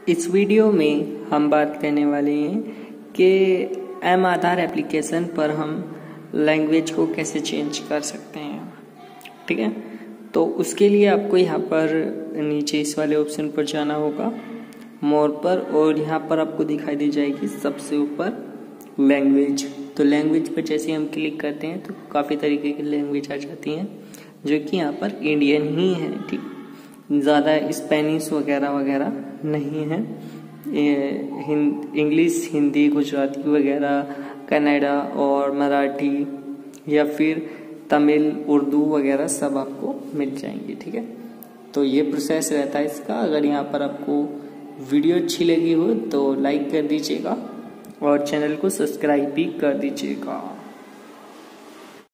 इस वीडियो में हम बात करने वाले हैं कि एम आधार एप्लीकेशन पर हम लैंग्वेज को कैसे चेंज कर सकते हैं। ठीक है, तो उसके लिए आपको यहाँ पर नीचे इस वाले ऑप्शन पर जाना होगा, मोर पर, और यहाँ पर आपको दिखाई दी जाएगी सबसे ऊपर लैंग्वेज। तो लैंग्वेज पर जैसे हम क्लिक करते हैं तो काफ़ी तरीके की लैंग्वेज आ जाती हैं, जो कि यहाँ पर इंडियन ही है। ठीक, ज़्यादा स्पेनिश वगैरह वगैरह नहीं है। इंग्लिश, हिंदी, गुजराती वगैरह, कन्नड़ा और मराठी या फिर तमिल, उर्दू वगैरह सब आपको मिल जाएंगे। ठीक है, तो ये प्रोसेस रहता है इसका। अगर यहाँ पर आपको वीडियो अच्छी लगी हो तो लाइक कर दीजिएगा और चैनल को सब्सक्राइब भी कर दीजिएगा।